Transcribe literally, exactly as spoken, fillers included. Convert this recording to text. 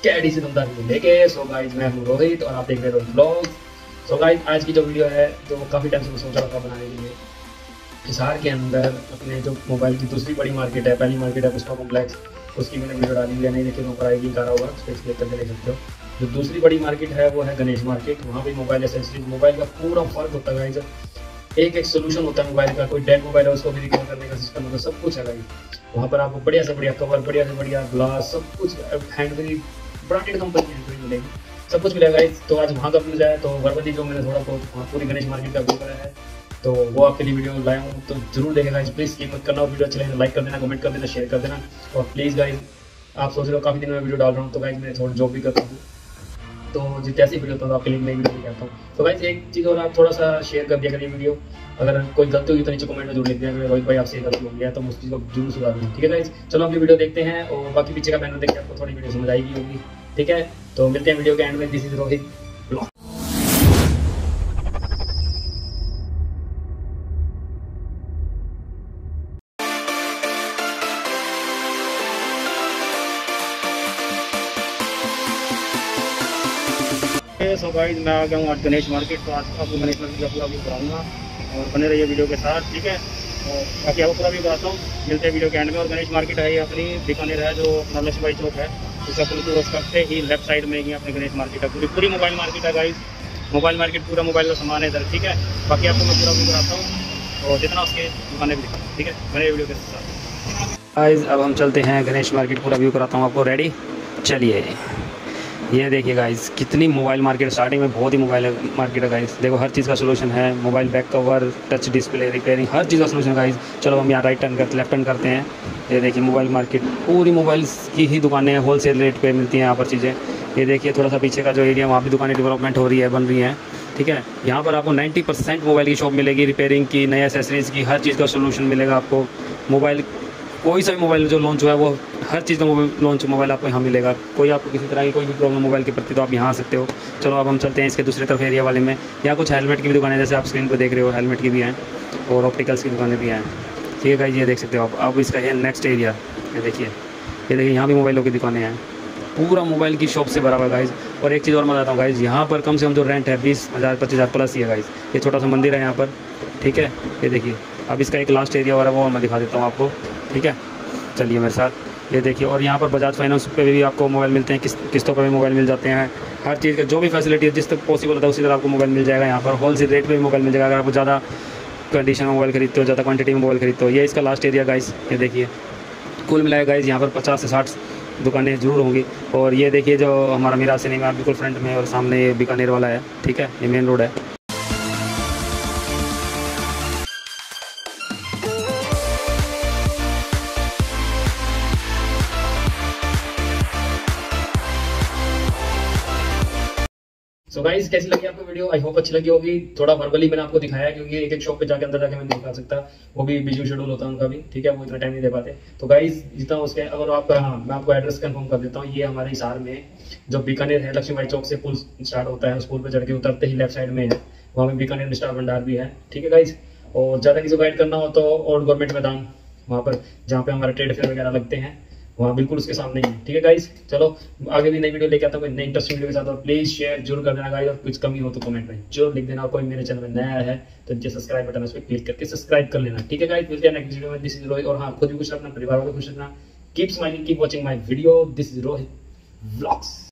कैडी से दमदार वीडियो लेके। सो गाइस मैं हूँ रोहित और आप देख रहे हो ब्लॉग। सो गाइस आज की जो वीडियो है तो काफ़ी टाइम से सोच रहा था बनाने के लिए। हिसार के अंदर अपने जो मोबाइल की दूसरी बड़ी मार्केट है, पहली मार्केट है पुष्पा कॉम्प्लेक्स, उसकी मैंने वीडियो डाली है, नहीं देखिए ऊपर आएगी करा हुआ, उस पर क्लिक करके देख सकते हो। जो दूसरी बड़ी मार्केट है वो है गणेश मार्केट। वहाँ पे मोबाइल एसेसरीज, मोबाइल का पूरा फर्क होता है गाइस, एक एक सोल्यूशन होता है मोबाइल का। कोई डेड मोबाइल है उसको भी रिकवर करने का सिस्टम होता है, सब कुछ है गाइस। वहाँ पर आपको बढ़िया से बढ़िया कवर, बढ़िया से बढ़िया ग्लास, सब कुछ hand free, branded company hand free मिलेगी, सब कुछ मिलेगा गाइस। तो आज वहाँ का व्यूज है, तो वर्बली जो मैंने थोड़ा बहुत पूरी गणेश मार्केट का व्यू करा है, तो वो आपके लिए वीडियो लाया हूँ, तो जरूर देखेगा गाइस। प्लीज़ स्किप मत करना, और वीडियो अच्छा लगे लाइक कर देना, कमेंट कर देना, शेयर कर देना। और प्लीज़ गाइस आप सोच रहे हो काफ़ी दिन में वीडियो डाल रहा हूँ, तो गाइस मैं थोड़ा जॉब भी करता हूँ, तो जैसे वीडियो तो आपके लिए नई वीडियो लेके आता हूँ। तो गाइस एक चीज़ और, आप थोड़ा सा शेयर कर दिया करिए वीडियो। अगर कोई गलती होगी तो नीचे कमेंट में जरूर लिख दिया करिए रोहित भाई आपसे गलती हो गया, तो उस चीज़ को जरूर सुधार दूँ। ठीक है गाइस, चलो अपनी वीडियो देखते हैं और बाकी पीछे का बैनर देख के आपको थोड़ी वीडियो समझ आएगी होगी। ठीक है, तो मिलते हैं वीडियो के एंड में। This is Rohit blog. So guys मैं आ गया हूँ आज गणेश मार्केट, तो आज आपको गणेश मार्केट का पूरा व्यू कराऊंगा और बने रहिए वीडियो के साथ। ठीक है, और बाकी आपको पूरा व्यू कराता हूँ, मिलते हैं वीडियो के एंड में। और गणेश मार्केट है ये अपनी बीकानेर है, जो अपना लक्ष्मीबाई चौक है, उसका पुल क्रॉस करते ही लेफ्ट साइड में ही अपने गणेश मार्केट है। पूरी पूरी मोबाइल मार्केट है गाइस, मोबाइल मार्केट पूरा मोबाइल का सामान है इधर। ठीक है, बाकी आपको मैं पूरा व्यू कराता हूँ और जितना उसके दुकानें भी दिखाऊँ। ठीक है, बने वीडियो के साथ गाइस। अब हम चलते हैं गणेश मार्केट, पूरा व्यू कराता हूँ आपको। रेडी, चलिए। ये देखिए गाइस कितनी मोबाइल मार्केट, स्टार्टिंग में बहुत ही मोबाइल मार्केट है गाइस। देखो हर चीज़ का सोल्यूशन है, mobile back cover, touch display, repairing, हर चीज़ का सोल्यूशन गाइस। चलो हम यहाँ राइट टर्न करते, लेफ्ट टर्न करते हैं। ये देखिए मोबाइल मार्केट, पूरी मोबाइल की ही दुकानें हैं, होलसेल रेट पे मिलती हैं यहाँ पर चीज़ें। ये देखिए थोड़ा सा पीछे का जो एरिया, वहाँ भी दुकानें डेवलपमेंट हो रही है, बन रही हैं। ठीक है, यहाँ पर आपको नाइन्टी परसेंट मोबाइल की शॉप मिलेगी, रिपेयरिंग की, नए एसेसरीज़ की, हर चीज़ का सोल्यूशन मिलेगा आपको। मोबाइल कोई सा भी मोबाइल जो लॉन्च हुआ है, वो हर चीज़ का मोबाइल लॉन्च मोबाइल आपको यहाँ मिलेगा। कोई आपको किसी तरह की कोई भी प्रॉब्लम मोबाइल के प्रति, तो आप यहाँ आ सकते हो। चलो अब हम चलते हैं इसके दूसरी तरफ एरिया वाले में। यहाँ कुछ हेलमेट की भी दुकानें, जैसे आप स्क्रीन पर देख रहे हो, हेलमेट की भी हैं और ऑप्टिकल्स की दुकानें भी हैं। ठीक है गाइस, ये देख सकते हो आप। अब इसका है नेक्स्ट एरिया, ये देखिए, ये देखिए यहाँ भी मोबाइलों की दुकानें हैं, पूरा मोबाइल की शॉप से भरा हुआ गाइस। और एक चीज़ और मैं बताता हूँ गाइस, यहाँ पर कम से कम जो रेंट है बीस हज़ार पच्चीस हज़ार प्लस ही है गाइस। ये छोटा सा मंदिर है यहाँ पर। ठीक है, ये देखिए। अब इसका एक लास्ट एरिया हो रहा है, वो मैं दिखा देता हूँ आपको। ठीक है, चलिए मेरे साथ। ये देखिए, और यहाँ पर बजाज फाइनेंस पे भी आपको मोबाइल मिलते हैं, किस किस्तों पर भी मोबाइल मिल जाते हैं। हर चीज़ का जो भी फैसिलिटी है, जिस तक पॉसिबल होता है उसी तरह आपको मोबाइल मिल जाएगा यहाँ पर। होलसेल रेट पे भी मोबाइल मिल जाएगा, अगर आपको ज़्यादा कंडीशन में मोबाइल खरीदते हो, ज़्यादा क्वांटिटी में मोबाइल खरीदते हो। ये इसका लास्ट एरिया गाइस, ये देखिए। कुल मिलाया गाइस यहाँ पर पचास से साठ दुकानें जरूर होंगी। और ये देखिए जो हमारा मीरा सिनेमा बिल्कुल फ्रंट में, और सामने ये बीकानेर वाला है। ठीक है, ये मेन रोड है। सो so गाइस कैसी लगी आपको वीडियो? आई होप अच्छी लगी होगी। थोड़ा वर्बली मैंने आपको दिखाया, क्योंकि एक एक शॉप पे जाके अंदर जाके मैं नहीं दिखा सकता, वो भी बिजी शेड्यूल होता है उनका भी। ठीक है, वो इतना टाइम नहीं दे पाते। तो गाइस जितना उसके, अगर आपका, हाँ मैं आपको एड्रेस कंफर्म कर देता हूँ। ये हमारे हिसार में जो बीकानेर है, लक्ष्मीबाई चौक से पुल स्टार्ट होता है, उस पुल पर चढ़ के उतरते ही लेफ्ट साइड में है, वहाँ में बीकानेर मिष्ठान भंडार भी है। ठीक है गाइस, और ज़्यादा किसी को गाइड करना हो तो ओल्ड गवर्नमेंट मैदान, वहाँ पर जहाँ पे हमारे ट्रेड फेयर वगैरह लगते हैं, वहाँ बिल्कुल उसके सामने ही है। ठीक है गाइस, चलो आगे भी नई वीडियो लेके आता हूँ, नई इंटरेस्टिंग वीडियो के साथ। और प्लीज शेयर जरूर कर देना गाइस, और कुछ कमी हो तो कमेंट में जरूर लिख देना। और कोई मेरे चैनल में नया है तो नीचे सब्सक्राइब बटन है, उस पर क्लिक करके सब्सक्राइब कर लेना। ठीक है गाइस, मिलते हैं नेक्स्ट वीडियो में। दिस इज रोहित, और हाँ खुद भी खुश रखना, परिवार को खुश रखना। Keep smiling, keep watching my video. This is Rohit vlogs.